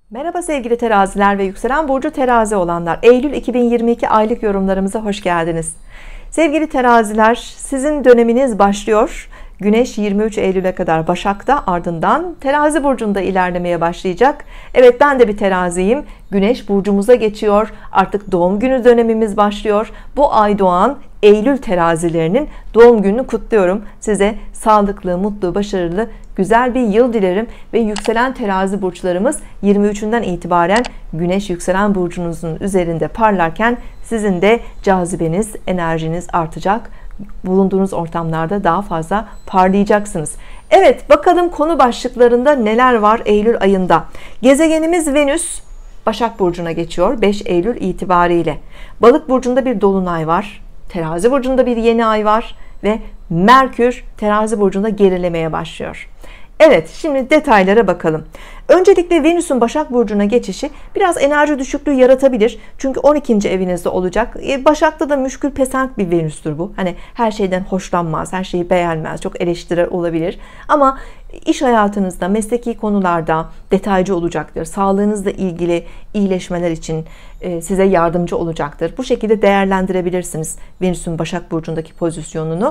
Merhaba sevgili teraziler ve yükselen burcu terazi olanlar. Eylül 2022 aylık yorumlarımıza hoş geldiniz. Sevgili teraziler, sizin döneminiz başlıyor. Güneş 23 Eylül'e kadar Başak'ta, ardından terazi burcunda ilerlemeye başlayacak. Evet, ben de bir teraziyim. Güneş burcumuza geçiyor. Artık doğum günü dönemimiz başlıyor. Bu ay doğan Eylül terazilerinin doğum gününü kutluyorum. Size sağlıklı, mutlu, başarılı, güzel bir yıl dilerim. Ve yükselen terazi burçlarımız 23'ünden itibaren Güneş yükselen burcunuzun üzerinde parlarken sizin de cazibeniz, enerjiniz artacak. Bulunduğunuz ortamlarda daha fazla parlayacaksınız. Evet, bakalım konu başlıklarında neler var Eylül ayında. Gezegenimiz Venüs Başak Burcu'na geçiyor 5 Eylül itibariyle. Balık Burcu'nda bir dolunay var. Terazi Burcu'nda bir yeni ay var. Ve Merkür Terazi Burcu'nda gerilemeye başlıyor. Evet, şimdi detaylara bakalım. Öncelikle Venüs'ün Başak Burcu'na geçişi biraz enerji düşüklüğü yaratabilir. Çünkü 12. evinizde olacak. Başak'ta da müşkül pesent bir Venüs'tür bu. Hani her şeyden hoşlanmaz, her şeyi beğenmez, çok eleştirel olabilir. Ama iş hayatınızda, mesleki konularda detaycı olacaktır. Sağlığınızla ilgili iyileşmeler için size yardımcı olacaktır. Bu şekilde değerlendirebilirsiniz Venüs'ün Başak Burcu'ndaki pozisyonunu.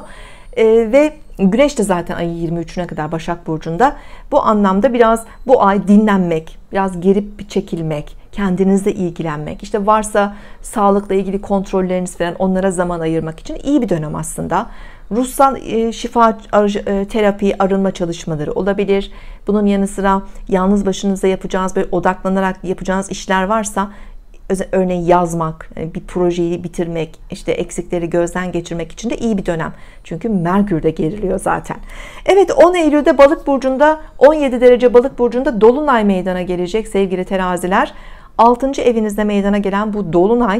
Ve Güneş de zaten ayın 23'üne kadar Başak Burcu'nda. Bu anlamda biraz bu ay dinlenmek, biraz geri çekilmek, kendinizle ilgilenmek, işte varsa sağlıkla ilgili kontrolleriniz falan, onlara zaman ayırmak için iyi bir dönem aslında. Ruhsal şifa terapi, arınma çalışmaları olabilir. Bunun yanı sıra yalnız başınıza yapacağınız, böyle odaklanarak yapacağınız işler varsa, örneğin yazmak, bir projeyi bitirmek, işte eksikleri gözden geçirmek için de iyi bir dönem. Çünkü Merkür de geriliyor zaten. Evet, 10 Eylül'de Balık Burcu'nda 17 derece Balık Burcu'nda dolunay meydana gelecek sevgili teraziler. 6. evinizde meydana gelen bu dolunay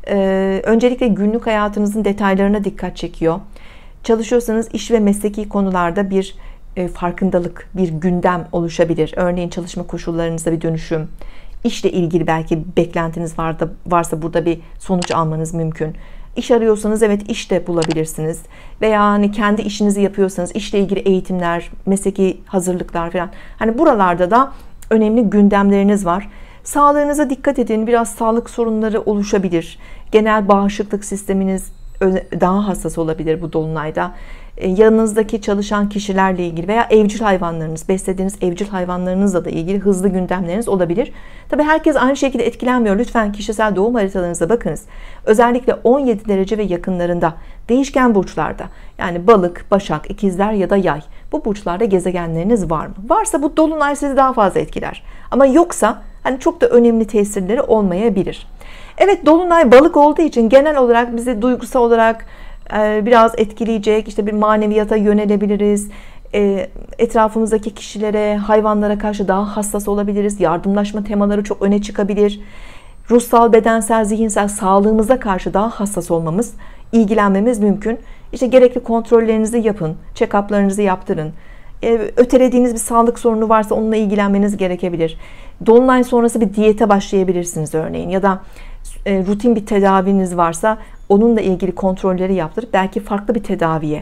öncelikle günlük hayatınızın detaylarına dikkat çekiyor. Çalışıyorsanız iş ve mesleki konularda bir farkındalık, bir gündem oluşabilir. Örneğin çalışma koşullarınızda bir dönüşüm, İşle ilgili belki beklentiniz varsa burada bir sonuç almanız mümkün. İş arıyorsanız evet, iş de bulabilirsiniz. Veya hani kendi işinizi yapıyorsanız işle ilgili eğitimler, mesleki hazırlıklar falan. Hani buralarda da önemli gündemleriniz var. Sağlığınıza dikkat edin. Biraz sağlık sorunları oluşabilir. Genel bağışıklık sisteminiz daha hassas olabilir bu dolunayda. Yanınızdaki çalışan kişilerle ilgili veya evcil hayvanlarınız, beslediğiniz evcil hayvanlarınızla da ilgili hızlı gündemleriniz olabilir. Tabii herkes aynı şekilde etkilenmiyor. Lütfen kişisel doğum haritalarınıza bakınız. Özellikle 17 derece ve yakınlarında, değişken burçlarda, yani Balık, Başak, İkizler ya da Yay, bu burçlarda gezegenleriniz var mı? Varsa bu dolunay sizi daha fazla etkiler. Ama yoksa hani çok da önemli tesirleri olmayabilir. Evet, dolunay Balık olduğu için genel olarak bizi duygusal olarak biraz etkileyecek. İşte bir maneviyata yönelebiliriz. Etrafımızdaki kişilere, hayvanlara karşı daha hassas olabiliriz. Yardımlaşma temaları çok öne çıkabilir. Ruhsal, bedensel, zihinsel sağlığımıza karşı daha hassas olmamız, ilgilenmemiz mümkün. İşte gerekli kontrollerinizi yapın, check-up'larınızı yaptırın. Ötelediğiniz bir sağlık sorunu varsa onunla ilgilenmeniz gerekebilir. Dolunay sonrası bir diyete başlayabilirsiniz örneğin, ya da rutin bir tedaviniz varsa onunla ilgili kontrolleri yaptırıp belki farklı bir tedaviye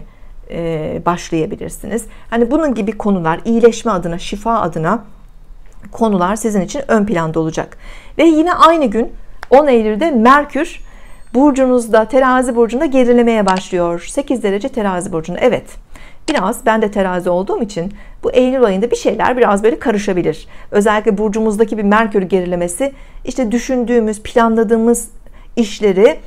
başlayabilirsiniz. Hani bunun gibi konular, iyileşme adına, şifa adına konular sizin için ön planda olacak. Ve yine aynı gün 10 Eylül'de Merkür burcunuzda, Terazi burcunda gerilemeye başlıyor. 8 derece Terazi burcunda. Evet, biraz ben de terazi olduğum için bu Eylül ayında bir şeyler biraz böyle karışabilir. Özellikle burcumuzdaki bir Merkür gerilemesi, işte düşündüğümüz, planladığımız işleri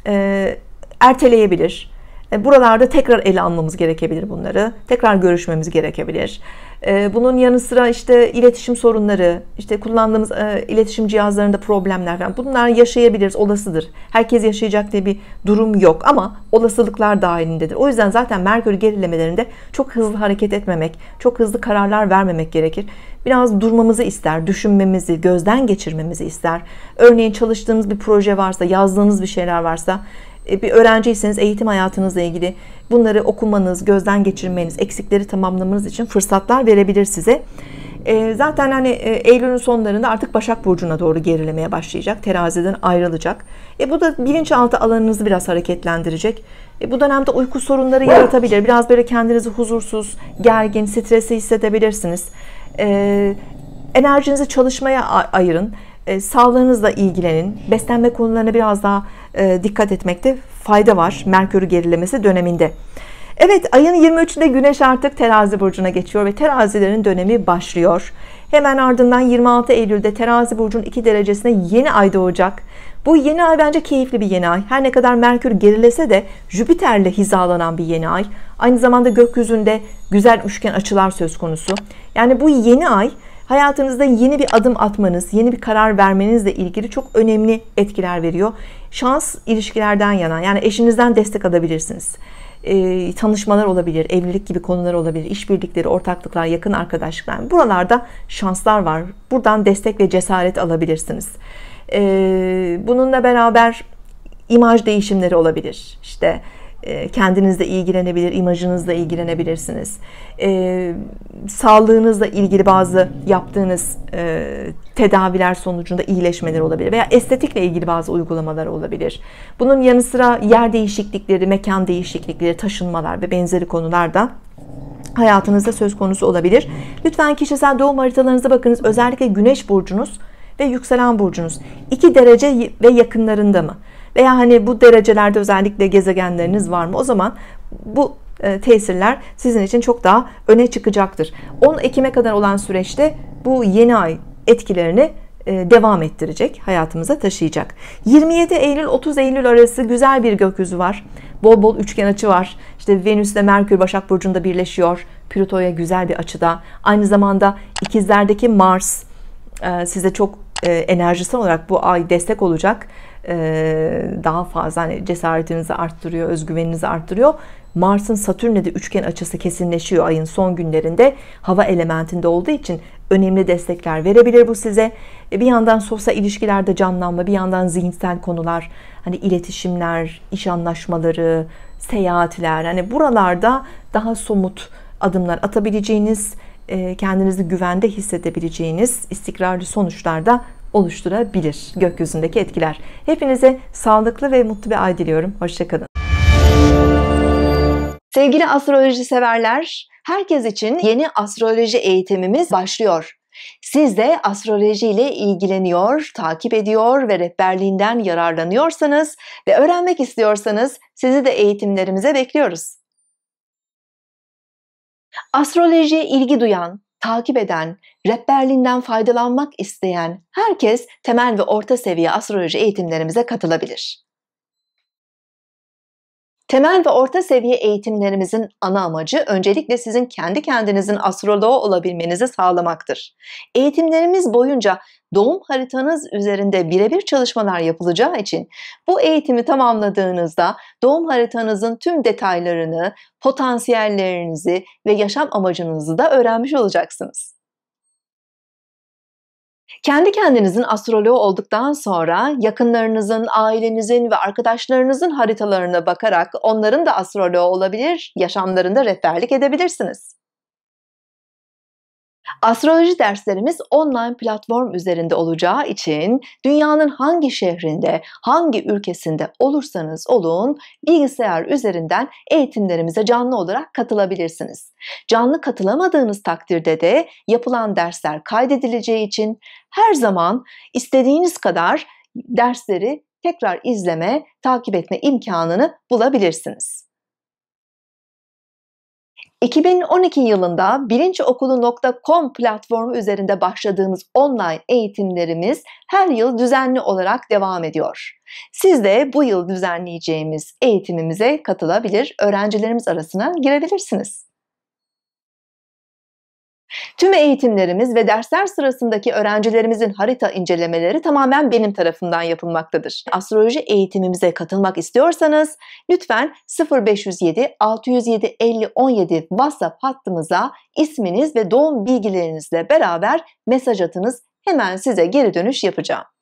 erteleyebilir. Buralarda tekrar ele almamız gerekebilir bunları. Tekrar görüşmemiz gerekebilir. Bunun yanı sıra işte iletişim sorunları, işte kullandığımız iletişim cihazlarında problemler falan, bunlar yaşayabiliriz, olasıdır. Herkes yaşayacak diye bir durum yok ama olasılıklar dahilindedir. O yüzden zaten Merkür gerilemelerinde çok hızlı hareket etmemek, çok hızlı kararlar vermemek gerekir. Biraz durmamızı ister, düşünmemizi, gözden geçirmemizi ister. Örneğin çalıştığınız bir proje varsa, yazdığınız bir şeyler varsa, bir öğrenciyseniz eğitim hayatınızla ilgili bunları okumanız, gözden geçirmeniz, eksikleri tamamlamanız için fırsatlar verebilir size. Zaten hani Eylül'ün sonlarında artık Başak Burcu'na doğru gerilemeye başlayacak. Teraziden ayrılacak. Bu da bilinçaltı alanınızı biraz hareketlendirecek. Bu dönemde uyku sorunları yaratabilir. Biraz böyle kendinizi huzursuz, gergin, stresli hissedebilirsiniz. Enerjinizi çalışmaya ayırın. Sağlığınızla ilgilenin. Beslenme konularına biraz daha dikkat etmekte fayda var Merkür gerilemesi döneminde. Evet, ayın 23'ünde Güneş artık Terazi burcuna geçiyor ve terazilerin dönemi başlıyor. Hemen ardından 26 Eylül'de Terazi burcunun 2 derecesine yeni ay doğacak. Bu yeni ay bence keyifli bir yeni ay. Her ne kadar Merkür gerilese de Jüpiter'le hizalanan bir yeni ay. Aynı zamanda gökyüzünde güzel üçgen açılar söz konusu. Yani bu yeni ay hayatınızda yeni bir adım atmanız, yeni bir karar vermenizle ilgili çok önemli etkiler veriyor. Şans ilişkilerden yana, yani eşinizden destek alabilirsiniz. Tanışmalar olabilir, evlilik gibi konular olabilir, işbirlikleri, ortaklıklar, yakın arkadaşlıklar. Buralarda şanslar var. Buradan destek ve cesaret alabilirsiniz. Bununla beraber imaj değişimleri olabilir. İşte kendinizle ilgilenebilir, imajınızla ilgilenebilirsiniz. Sağlığınızla ilgili bazı yaptığınız tedaviler sonucunda iyileşmeler olabilir veya estetikle ilgili bazı uygulamalar olabilir. Bunun yanı sıra yer değişiklikleri, mekan değişiklikleri, taşınmalar ve benzeri konular da hayatınızda söz konusu olabilir. Lütfen kişisel doğum haritalarınıza bakınız. Özellikle Güneş burcunuz ve yükselen burcunuz 2 derece ve yakınlarında mı? Veya hani bu derecelerde özellikle gezegenleriniz var mı? O zaman bu tesirler sizin için çok daha öne çıkacaktır. 10 Ekim'e kadar olan süreçte bu yeni ay etkilerini devam ettirecek, hayatımıza taşıyacak. 27 Eylül 30 Eylül arası güzel bir gökyüzü var. Bol bol üçgen açı var. İşte Venüs ile Merkür Başak Burcu'nda birleşiyor. Plüto'ya güzel bir açıda. Aynı zamanda ikizlerdeki Mars size çok enerjisel olarak bu ay destek olacak. Daha fazla hani cesaretinizi arttırıyor, özgüveninizi arttırıyor. Mars'ın Satürn'le de üçgen açısı kesinleşiyor ayın son günlerinde. Hava elementinde olduğu için önemli destekler verebilir bu size. Bir yandan sosyal ilişkilerde canlanma, bir yandan zihinsel konular, hani iletişimler, iş anlaşmaları, seyahatler, hani buralarda daha somut adımlar atabileceğiniz, kendinizi güvende hissedebileceğiniz istikrarlı sonuçlar da oluşturabilir gökyüzündeki etkiler. Hepinize sağlıklı ve mutlu bir ay diliyorum. Hoşça kalın. Sevgili astroloji severler, herkes için yeni astroloji eğitimimiz başlıyor. Siz de astroloji ile ilgileniyor, takip ediyor ve rehberliğinden yararlanıyorsanız ve öğrenmek istiyorsanız sizi de eğitimlerimize bekliyoruz. Astrolojiye ilgi duyan, takip eden, rehberliğinden faydalanmak isteyen herkes temel ve orta seviye astroloji eğitimlerimize katılabilir. Temel ve orta seviye eğitimlerimizin ana amacı öncelikle sizin kendi kendinizin astroloğu olabilmenizi sağlamaktır. Eğitimlerimiz boyunca doğum haritanız üzerinde birebir çalışmalar yapılacağı için bu eğitimi tamamladığınızda doğum haritanızın tüm detaylarını, potansiyellerinizi ve yaşam amacınızı da öğrenmiş olacaksınız. Kendi kendinizin astroloğu olduktan sonra yakınlarınızın, ailenizin ve arkadaşlarınızın haritalarına bakarak onların da astroloğu olabilir, yaşamlarında rehberlik edebilirsiniz. Astroloji derslerimiz online platform üzerinde olacağı için dünyanın hangi şehrinde, hangi ülkesinde olursanız olun bilgisayar üzerinden eğitimlerimize canlı olarak katılabilirsiniz. Canlı katılamadığınız takdirde de yapılan dersler kaydedileceği için her zaman istediğiniz kadar dersleri tekrar izleme, takip etme imkanını bulabilirsiniz. 2012 yılında bilinçokulu.com platformu üzerinde başladığımız online eğitimlerimiz her yıl düzenli olarak devam ediyor. Siz de bu yıl düzenleyeceğimiz eğitimimize katılabilir, öğrencilerimiz arasına girebilirsiniz. Tüm eğitimlerimiz ve dersler sırasındaki öğrencilerimizin harita incelemeleri tamamen benim tarafından yapılmaktadır. Astroloji eğitimimize katılmak istiyorsanız lütfen 0507 607 50 17 WhatsApp hattımıza isminiz ve doğum bilgilerinizle beraber mesaj atınız. Hemen size geri dönüş yapacağım.